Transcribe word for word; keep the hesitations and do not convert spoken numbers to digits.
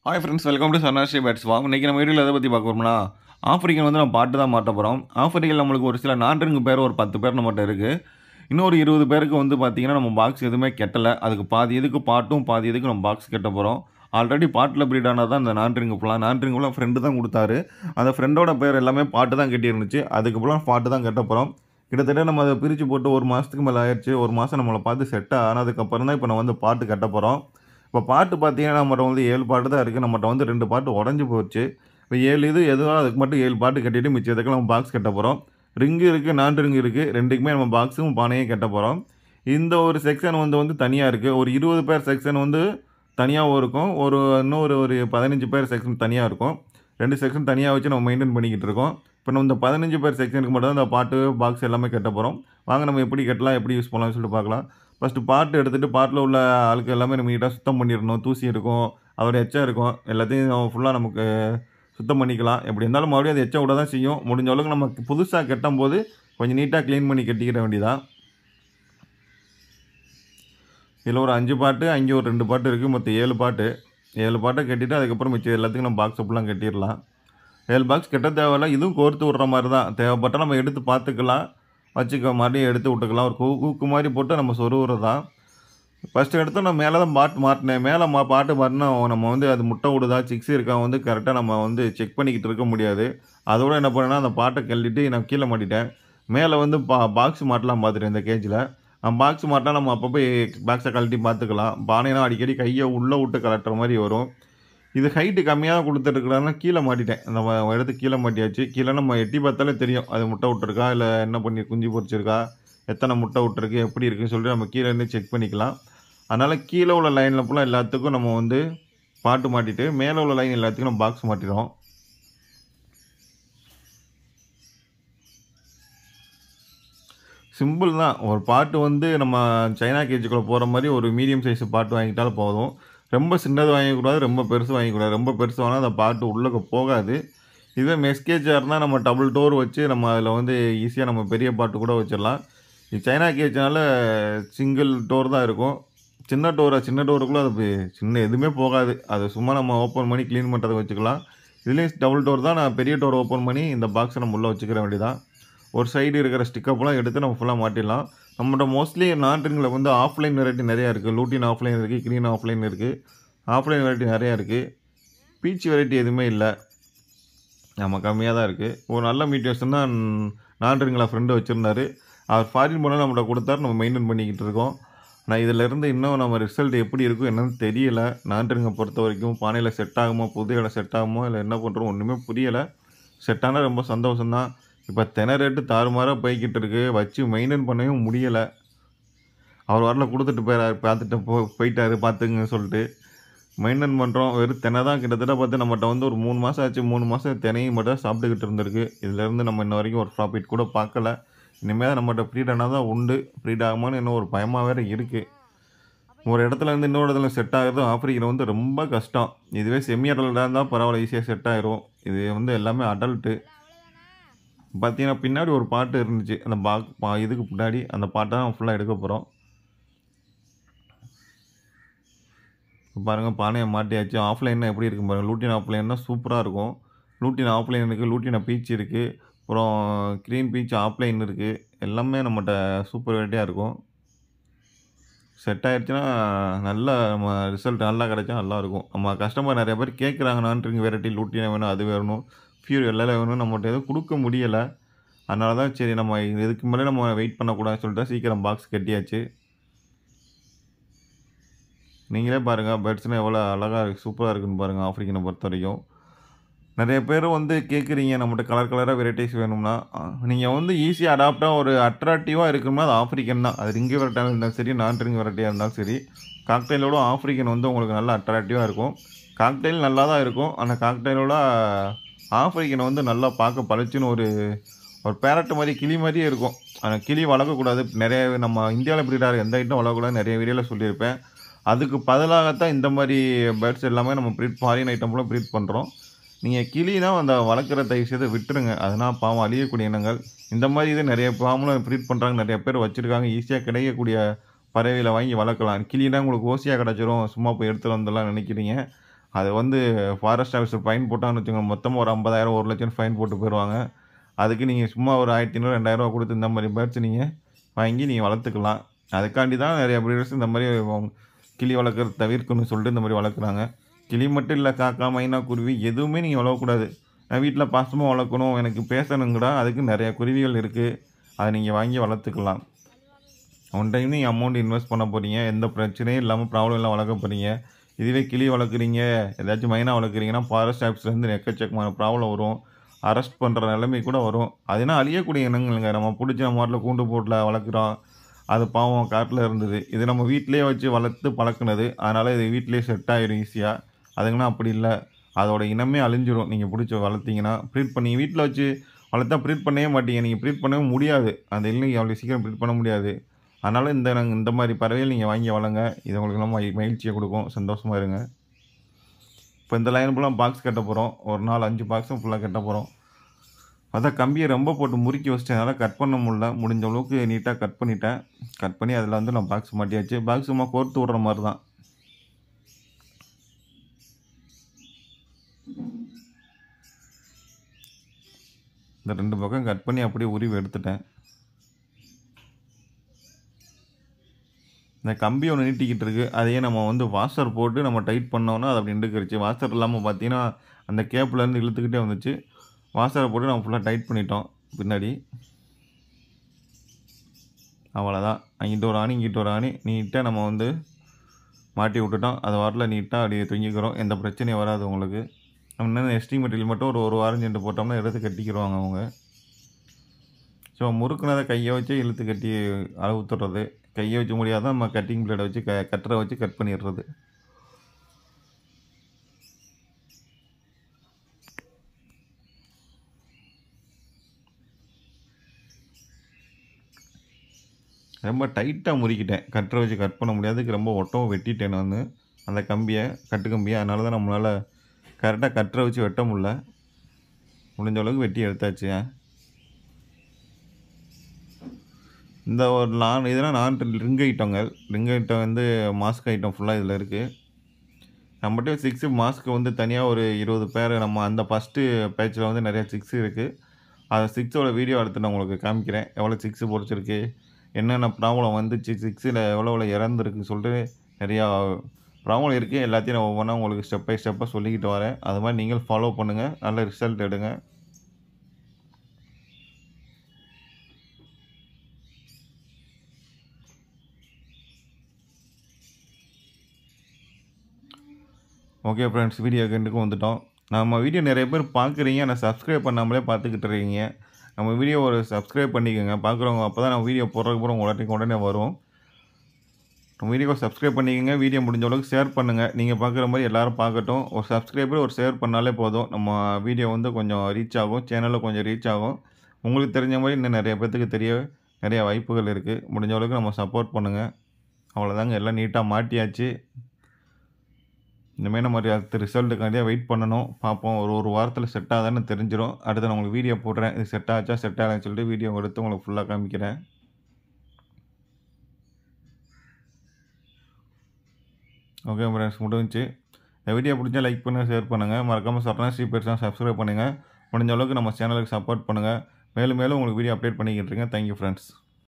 Hi friends, welcome to Channasri pets வாங்க. இன்றைக்கி நம்ம வீடியோவில் எதை பற்றி பார்க்க போகிறோம்னா, ஆஃப்ரிக்கன் வந்து நம்ம பாட்டு தான் மாட்ட போகிறோம். ஆஃப்ரிக்கன் நம்மளுக்கு ஒரு சில நான்கு பேர் ஒரு பத்து பேர் நம்மகிட்ட இருக்குது. இன்னொரு இருபது பேருக்கு வந்து பார்த்திங்கன்னா நம்ம பாக்ஸ் எதுவுமே கெட்டலை. அதுக்கு பாதி இதுக்கு பாட்டும் பாதி இதுக்கு நம்ம பாக்ஸ் கெட்ட போகிறோம். ஆல்ரெடி பாட்டில் ப்ரீட் ஆனால் தான் இந்த நான்கு ஃபுல்லாக நான்கு ஃபுல்லாக ஃப்ரெண்டு தான் கொடுத்தாரு. அந்த ஃப்ரெண்டோட பேர் எல்லாமே பாட்டு தான் கட்டியிருந்துச்சு. அதுக்கு ஃபுல்லாக பாட்டு தான் கட்ட போகிறோம். கிட்டத்தட்ட நம்ம அதை பிரித்து போட்டு ஒரு மாதத்துக்கு மேலே ஆயிடுச்சு. ஒரு மாதம் நம்மளை பார்த்து செட் ஆனதுக்கப்புறம் தான் இப்போ நம்ம வந்து பாட்டு கட்ட போகிறோம். இப்போ பாட்டு பார்த்தீங்கன்னா நம்மகிட்ட வந்து ஏழு பாட்டு தான் இருக்குது. நம்மகிட்ட வந்து ரெண்டு பாட்டு உடஞ்சி போச்சு. இப்போ ஏழு இது எதுவோ அதுக்கு மட்டும் ஏழு பாட்டு கட்டிட்டு மிச்சத்துக்கு நம்ம பாக்ஸ் கட்ட போகிறோம். ரிங்கு இருக்குது, நான்கு ரிங்கு இருக்குது. ரெண்டுக்குமே நம்ம பாக்ஸும் பானையும் கட்ட போகிறோம். இந்த ஒரு செக்ஷன் வந்து வந்து தனியாக இருக்குது. ஒரு இருபது பேர் செக்ஷன் வந்து தனியாகவும் இருக்கும். ஒரு இன்னொரு ஒரு பதினஞ்சு பேர் செக்ஷன் தனியாக இருக்கும். ரெண்டு செக்ஷன் தனியாக வச்சு நம்ம மெயின்டைன் பண்ணிக்கிட்டு இருக்கோம். இப்போ நம்ம இந்த பதினஞ்சு பேர் செக்ஷனுக்கு மட்டும் தான் இந்த பாட்டு பாக்ஸ் எல்லாமே கட்ட போகிறோம். வாங்க நம்ம எப்படி கட்டலாம், எப்படி யூஸ் பண்ணலாம்னு சொல்லிட்டு பார்க்கலாம். ஃபஸ்ட்டு பாட்டு எடுத்துகிட்டு பாட்டில் உள்ள ஆளுக்கு எல்லாமே நம்ம நீட்டாக சுத்தம் பண்ணிடணும். தூசி இருக்கும், அதோட எச்சம் இருக்கும், எல்லாத்தையும் ஃபுல்லாக நமக்கு சுத்தம் பண்ணிக்கலாம். எப்படி இருந்தாலும் மறுபடியும் அது எச்சம் விட தான் செய்யும். முடிஞ்ச அளவுக்கு நம்ம புதுசாக கட்டும் போது கொஞ்சம் நீட்டாக க்ளீன் பண்ணி கட்டிக்கிற வேண்டியதான். இதில் ஒரு அஞ்சு பாட்டு, அங்கே ஒரு ரெண்டு பாட்டு இருக்குது. மொத்தம் ஏழு பாட்டு. ஏழு பாட்டை கட்டிட்டு அதுக்கப்புறம் மிச்சம் எல்லாத்துக்கும் நம்ம பாக்ஸ் ஃபுல்லாக கட்டிடலாம். ஏழு பாக்ஸ் கட்ட தேவையில்ல. இதுவும் கோர்த்து விட்ற மாதிரி தான். தேவைப்பட்டால் நம்ம எடுத்து பார்த்துக்கலாம், வச்சுக்க மறுபடியும் எடுத்து விட்டுக்கலாம். ஒரு கூ கூக்கு மாதிரி போட்டு நம்ம சொருவுறது தான். ஃபஸ்ட்டு எடுத்து நான் மேலே தான் பாட்டு மாட்டினேன். மேலே மா பாட்டு மாட்டினா நம்ம வந்து அது முட்டை விடுதா சிக்ஸ் இருக்கா வந்து கரெக்டாக நம்ம வந்து செக் பண்ணிக்கிட்டு இருக்க முடியாது. அதோட என்ன பண்ணேன்னா அந்த பாட்டை கழட்டிட்டு நான் கீழே மாட்டிட்டேன். மேலே வந்து பா பாக்ஸ் மாட்டலாம் பார்த்துட்டேன் இந்த கேஜில். பாக்ஸ் மாட்டினா நம்ம அப்போ போய் பாக்ஸை கழட்டி பார்த்துக்கலாம். பானைனா அடிக்கடி கையை உள்ளே விட்டு கலட்டுற மாதிரி வரும். இது ஹைட்டு கம்மியாக தான் கொடுத்துருக்குறாங்கன்னா கீழே மாட்டிட்டேன். நம்ம எடுத்து கீழே மாட்டியாச்சு. கீழே நம்ம எட்டி பார்த்தாலே தெரியும் அது முட்டை விட்டுருக்கா, இல்லை என்ன பண்ணி குஞ்சு பொரிச்சிருக்கா, எத்தனை முட்டை விட்டுருக்கு, எப்படி இருக்குன்னு சொல்லிட்டு நம்ம கீழே இருந்து செக் பண்ணிக்கலாம். அதனால் கீழே உள்ள லைனில் ஃபுல்லாக எல்லாத்துக்கும் நம்ம வந்து பாட்டு மாட்டிட்டு மேலே உள்ள லைன் எல்லாத்துக்கும் நம்ம பாக்ஸ் மாட்டிடுறோம். சிம்பிள் தான். ஒரு பாட்டு வந்து நம்ம சைனா கேஜுக்குள்ளே போகிற மாதிரி ஒரு மீடியம் சைஸ் பாட்டு வாங்கிட்டாலும் போதும். ரொம்ப சின்னது வாங்கிக்கூடாது, ரொம்ப பெருசு வாங்கிக்கூடாது. ரொம்ப பெருசு வாங்கினா அந்த பாட்டு உள்ளே போகாது. இதுவே மெஸ்கேஜாக இருந்தால் நம்ம டபுள் டோர் வச்சு நம்ம அதில் வந்து ஈஸியாக நம்ம பெரிய பாட்டு கூட வச்சிடலாம். இது சைனா கேஜ்னால சிங்கிள் டோர் தான் இருக்கும். சின்ன டோரை சின்ன டோருக்குள்ளே அது சின்ன எதுவுமே போகாது. அதை சும்மா நம்ம ஓப்பன் பண்ணி க்ளீன் பண்ணுறதை வச்சுக்கலாம். இதுலேயும் டபுள் டோர் தான். நான் பெரிய டோர் ஓப்பன் பண்ணி இந்த பாக்ஸை நம்ம உள்ளே வச்சுக்கிற வேண்டியதான். ஒரு சைடு இருக்கிற ஸ்டிக்கப்பெல்லாம் எடுத்து நம்ம ஃபுல்லாக மாட்டிடலாம். நம்மளோட மோஸ்ட்லி நான்றிங்கில் வந்து ஆஃப்லைன் வெரைட்டி நிறையா இருக்குது. லூட்டின் ஆஃப்லைன் இருக்குது, க்ரீன் ஆஃப்லைன் இருக்குது, ஆஃப்லைன் வெரைட்டி நிறையா இருக்குது. பீச் வெரைட்டி எதுவுமே இல்லை, நம்ம கம்மியாக தான் இருக்குது. ஒரு நல்ல மீட்டியர்ஸ் தான் நான்றிங்கில் ஃப்ரெண்டு வச்சுருந்தாரு. அவர் ஃபாரின் போனால் நம்மகிட்ட கொடுத்தாரு, நம்ம மெயின்டைன் பண்ணிக்கிட்டு இருக்கோம். ஆனால் இதிலேருந்து இன்னும் நம்ம ரிசல்ட் எப்படி இருக்கும் என்னன்னு தெரியல. நான்றிங்கை பொறுத்த வரைக்கும் பானையில் செட் ஆகுமோ, புது இடம் செட் ஆகுமோ, இல்லை என்ன பண்ணுறோம் ஒன்றுமே புரியலை. செட் ஆனால் ரொம்ப சந்தோஷம்தான். இப்போ தென ரேட்டு தாறுமாறாக போய்கிட்டு இருக்குது. வச்சு மெயின்டைன் பண்ணவும் முடியலை. அவர் வரல கொடுத்துட்டு போயிறாரு, பார்த்துட்டு போ போயிட்டாரு பார்த்துங்கன்னு சொல்லிட்டு மெயின்டைன் பண்ணுறோம். வெறும் தெனை தான் கிட்டத்தட்ட பார்த்து நம்மகிட்ட வந்து ஒரு மூணு மாதம் ஆச்சு. மூணு மாதம் தெனையும் மட்டும் சாப்பிட்டுக்கிட்டு இருந்திருக்கு. இதிலேருந்து நம்ம இன்ன வரைக்கும் ஒரு ப்ராஃபிட் கூட பார்க்கல. இனிமேல் தான் நம்மகிட்ட ப்ரீடானால் தான் உண்டு. ப்ரீட் ஆகுமான்னு இன்னும் ஒரு பயமாக வேறு இருக்குது. ஒரு இடத்துல இருந்து இன்னொரு இடத்துல செட் ஆகிறது ஆஃப்ரிக்கன் வந்து ரொம்ப கஷ்டம். இதுவே செமி அடல்ட்டாக இருந்தால் பரவாயில்ல, ஈஸியாக செட் ஆகிரும். இது வந்து எல்லாமே அடல்ட்டு. பார்த்தீங்கன்னா பின்னாடி ஒரு பாட்டு இருந்துச்சு, அந்த பாக் பா இதுக்கு பின்னாடி அந்த பாட்டை தான் ஃபுல்லாக எடுக்க போகிறோம். பாருங்கள் பானையை மாட்டியாச்சு. ஆஃப்லைன்னா எப்படி இருக்கும் பாருங்கள். லூட்டின் ஆஃப்லைன்னா சூப்பராக இருக்கும். லூட்டின் ஆஃப்லைன் இருக்குது, லூட்டின் பீச் இருக்குது, அப்புறம் க்ரீன் பீச் ஆஃப்லைன் இருக்குது. எல்லாமே நம்மகிட்ட சூப்பர் வெரைட்டியாக இருக்கும். செட் ஆகிடுச்சுன்னா நல்ல நம்ம ரிசல்ட் நல்லா கிடைச்சா நல்லாயிருக்கும். நம்ம கஸ்டமர் நிறைய பேர் கேட்குறாங்க, நான்றிங்க வெரைட்டி லூட்டினா வேணும், அது வேணும், ஃபியூர் எல்லாம் வேணும். நம்மகிட்ட எதுவும் கொடுக்க முடியலை. அதனால தான் சரி நம்ம இதுக்கு மேலே நம்ம வெயிட் பண்ணக்கூடாதுன்னு சொல்லிட்டு சீக்கிரம் பாக்ஸ் கட்டியாச்சு. நீங்களே பாருங்கள் பேர்ட்ஸ்னால் எவ்வளோ அழகாக இருக்குது, சூப்பராக இருக்குதுன்னு பாருங்கள். ஆஃப்ரிக்கனை பொறுத்த வரைக்கும் நிறைய பேர் வந்து கேட்குறீங்க நம்மகிட்ட கலர் கலராக வெரைட்டிஸ் வேணும்னா. நீங்கள் வந்து ஈஸியாக அடாப்டாக ஒரு அட்ராக்டிவாக இருக்கும்னா அது ஆஃப்ரிக்கன் தான். அது ரிங்கு வெரைட்டியாக இருந்தாலும் சரி, நான் ரிங்கு வெரைட்டியாக இருந்தாலும் சரி, காக்டெயிலோட ஆஃப்ரிக்கன் வந்து உங்களுக்கு நல்லா அட்ராக்டிவாக இருக்கும். காக்டெயில் நல்லா தான் இருக்கும். ஆனால் காக்டெயிலோட ஆஃப்ரிக்கனை வந்து நல்லா பார்க்க பளிச்சுன்னு ஒரு ஒரு பேரட் மாதிரி கிளி மாதிரியே இருக்கும். ஆனால் கிளி வளர்க்கக்கூடாது. நிறைய நம்ம இந்தியாவில் ப்ரீடாக எந்த ஐட்டம் வளர்க்கக்கூடாது நிறைய வீடியோவில் சொல்லியிருப்பேன். அதுக்கு பதிலாகத்தான் இந்த மாதிரி பேர்ட்ஸ் எல்லாமே நம்ம ப்ரீட் ஃபாரின் ஐட்டம் போல் ப்ரீட் பண்ணுறோம். நீங்கள் கிளினா அந்த வளர்க்குற தயவு செய்து விட்டுருங்க. அதனால் பாவம் அழியக்கூடிய இனங்கள். இந்த மாதிரி இது நிறைய பாவங்களும் ப்ரீட் பண்ணுறாங்க, நிறைய பேர் வச்சுருக்காங்க. ஈஸியாக கிடைக்கக்கூடிய பறவைகளை வாங்கி வளர்க்கலாம். கிளினா உங்களுக்கு ஓசியாக கிடச்சிரும், சும்மா போய் எடுத்துகிட்டு வந்துடலாம் நினைக்கிறீங்க. அது வந்து ஃபாரஸ்ட் ஆஃபீஸர் ஃபைன் போட்டாங்கன்னு வச்சுக்கோங்க, மொத்தமா ஒரு ஐம்பதாயிரம் ஒரு லட்சம் ஃபைன் போட்டு போயிருவாங்க. அதுக்கு நீங்க சும்மா ஒரு ஆயிரத்தி ஐநூறு ரெண்டாயிரம் ரூபாய் குடுத்து இந்த மாரி பேர்ட்ஸ் நீங்க வாங்கி நீங்க வளர்த்துக்கலாம். அதுக்காண்டி தான் நெறைய ப்ரீடர்ஸ் இந்த மாரி கிளி வளர்க்கறத தவிர்க்கணும்னு சொல்லிட்டு இந்த மாரி வளர்க்குறாங்க. கிளி மட்டும் இல்ல, காக்கா, மைனா, குருவி எதுவுமே நீங்க வளர்க்கக்கூடாது. நான் வீட்ல பாசமா வளர்க்கணும், எனக்கு பேசணுங்கடா, அதுக்கு நெறைய குருவிகள் இருக்கு. அத நீங்க வாங்கி வளர்த்துக்கலாம். ஒன் டைம் நீங்க அமௌண்ட் இன்வெஸ்ட் பண்ண போறீங்க. எந்த பிரச்சனையும் இல்லாம ப்ராப்ளம் இல்லாம வளர்க்க போறீங்க. இதுவே கிளி வளர்க்குறீங்க, ஏதாச்சும் மைனா வளர்க்குறீங்கன்னா, ஃபாரஸ்ட் ஆஃபீஸ்லேருந்து எக்கச்சக்கமான ப்ராப்ளம் வரும். அரெஸ்ட் பண்ற நிலைமை கூட வரும். அதுனா அழியக்கூடிய இனங்கள்ங்க. நம்ம புடிச்சு நம்ம பாட்டுல கூண்டு போட்டுல வளர்க்குறோம். அது பாவம் காட்டுல இருந்தது. இது நம்ம வீட்லயே வச்சு வளர்த்து பழக்குனது. அதனால இது வீட்லயே செட் ஆயிரும் ஈஸியா. அதுங்கன்னா அப்படி இல்ல. அதோட இனமே அழிஞ்சிரும். நீங்க புடிச்சு வளர்த்தீங்கன்னா, ப்ரீட் பண்ணி வீட்ல வச்சு வளர்த்தா ப்ரீட் பண்ணவே மாட்டீங்க. நீங்க ப்ரீட் பண்ணவும் முடியாது. அந்த இனம் அவ்வளோ சீக்கிரம் ப்ரீட் பண்ண முடியாது. அதனால இந்த இந்த மாரி பறவைகள் நீங்க வாங்கி வளங்க. இது உங்களுக்கு ரொம்ப மகிழ்ச்சிய குடுக்கும். சந்தோஷமா இருங்க. இப்போ இந்த லைன் ஃபுல்லா பாக்ஸ் கட்ட போறோம். ஒரு நாள் அஞ்சு பாக்ஸும் ஃபுல்லா கட்ட போறோம். அதான் கம்பிய ரொம்ப போட்டு முறுக்கி வச்சுட்டேன். அதனால கட் பண்ண முடியல. முடிஞ்ச அளவுக்கு நீட்டா கட் பண்ணிட்டேன். கட் பண்ணி அதில வந்து நான் பாக்ஸ் மாட்டியாச்சு. பாக்ஸ் சும்மா கோர்த்து விடுற மாரி தான். இந்த ரெண்டு பக்கம் கட் பண்ணி அப்படியே உருவி எடுத்துட்டேன். இந்த கம்பி ஒண்ணு நீட்டிக்கிட்டு இருக்கு. அதையே நம்ம வந்து வாஷர் போட்டு நம்ம டைட் பண்ணோம்னா, அது அப்படி நின்டுக்கிருச்சு. வாஷர் இல்லாம பார்த்தீங்கன்னா, அந்த கேப்லேருந்து இழுத்துக்கிட்டே வந்துச்சு. வாஷர போட்டு நம்ம ஃபுல்லா டைட் பண்ணிட்டோம் பின்னாடி. அவ்வளோதான். அங்கிட்டு ஒரு ஆணி, இங்கிட்டு ஒரு ஆணி. நீட்டா நம்ம வந்து மாட்டி விட்டுட்டோம். அது பாட்டுல நீட்டா அப்படியே தொங்கிக்கிறோம். எந்த பிரச்சனையும் வராது உங்களுக்கு. நம்ம இன்னும் எஸ்டி மெட்டீரியல் மட்டும் ஒரு ஒரு வாரம் சென்று போட்டோம்னா எடுத்து கட்டிக்கிருவாங்க அவங்க. ஸோ முறுக்குனத கைய வச்சே இழுத்து கட்டி அவுத்துடுறது. கைய வச்சு முடியாத நம்ம கட்டிங் பிளேட வச்சு க கட்டர வச்சு கட் பண்ணிடுறது. ரொம்ப டைட்டா முறுக்கிட்டேன். கட்டர வச்சு கட் பண்ண முடியாது. அதுக்கு ரொம்ப ஒட்டவும் வெட்டிட்டேன் நானு. அந்த கம்பிய, கட்டு கம்பிய. அதனால தான் நம்மளால கரெக்ட்டா கட்டர வச்சு வெட்ட முடியல. முடிஞ்ச அளவுக்கு வெட்டி எடுத்தாச்சு. இந்த ஒரு நான் இதெல்லாம் நான் ரிங் ஐட்டங்கள். ரிங் ஐட்டம் வந்து மாஸ்க் ஐட்டம் ஃபுல்லா இதில இருக்கு. நம்மட்ட சிக்ஸ் மாஸ்க் வந்து தனியா ஒரு இருபது பேர் நம்ம அந்த ஃபர்ஸ்ட்டு பேட்ச்ல வந்து நெறைய சிக்ஸ் இருக்கு. அந்த சிக்ஸோட வீடியோ எடுத்து நான் உங்களுக்கு காமிக்கிறேன். எவ்வளோ சிக்ஸ் பொரிச்சிருக்கு, என்னென்ன ப்ராப்ளம் வந்துச்சு, சிக்ஸில எவ்வளோ எவ்வளோ இறந்துருக்குன்னு சொல்லிட்டு நெறையா ப்ராப்ளம் இருக்கு. எல்லாத்தையும் நான் ஒவ்வொன்னா உங்களுக்கு ஸ்டெப் பை ஸ்டெப்பா சொல்லிக்கிட்டு வரேன். அது மாரி நீங்களும் ஃபாலோ பண்ணுங்க. நல்ல ரிசல்ட் எடுங்க. ஓகே ஃப்ரெண்ட்ஸ், வீடியோக்கு எண்டுக்கு வந்துட்டோம். நம்ம வீடியோ நெறைய பேர் பார்க்குறீங்க. ஆனா சப்ஸ்கிரைப் பண்ணாமலே பார்த்துக்கிட்டு இருக்கீங்க. நம்ம வீடியோ ஒரு சப்ஸ்கிரைப் பண்ணிக்கங்க. பார்க்குறவங்க அப்பதான் நம்ம வீடியோ போடுறதுக்கப்புறம் உடனே உடனே வரும். நம்ம வீடியோவை சப்ஸ்கிரைப் பண்ணிக்கங்க. வீடியோ முடிஞ்ச அளவுக்கு ஷேர் பண்ணுங்க. நீங்க பார்க்குற மாரி எல்லாரும் பார்க்கட்டும். ஒரு சப்ஸ்கிரைபர் ஒரு ஷேர் பண்ணாலே போதும். நம்ம வீடியோ வந்து கொஞ்சம் ரீச் ஆகும். சேனல்ல கொஞ்சம் ரீச் ஆகும். உங்களுக்கு தெரிஞ்ச மாரி இன்னும் நெறைய பேத்துக்கு தெரிய நெறைய வாய்ப்புகள் இருக்கு. முடிஞ்ச அளவுக்கு நம்ம சப்போர்ட் பண்ணுங்க. அவ்வளோதாங்க. எல்லாம் நீட்டா மாட்டியாச்சு. இனிமே நம்ம அடுத்த ரிசல்ட்டுக்காண்டியே வெயிட் பண்ணணும். பார்ப்போம். ஒரு ஒரு வாரத்தில செட் ஆகுதான்னு தெரிஞ்சிரும். அடுத்து நான் உங்களுக்கு வீடியோ போடுறேன். இது செட் ஆச்சா, செட் ஆகலைன்னு சொல்லிட்டு வீடியோ எடுத்து உங்களுக்கு ஃபுல்லா காமிக்கிறேன். ஓகே ஃப்ரெண்ட்ஸ், முடிஞ்சுச்சு. இந்த வீடியோ பிடிச்சா லைக் பண்ணுங்க, ஷேர் பண்ணுங்க. மறக்காம சரவணா ஸ்ரீ பெருசா சப்ஸ்கிரைப் பண்ணுங்க. முடிஞ்ச அளவுக்கு நம்ம சேனலுக்கு சப்போர்ட் பண்ணுங்க. மேலும் மேலும் உங்களுக்கு வீடியோ அப்டேட் பண்ணிக்கிட்டு இருக்கேன். Thank you friends.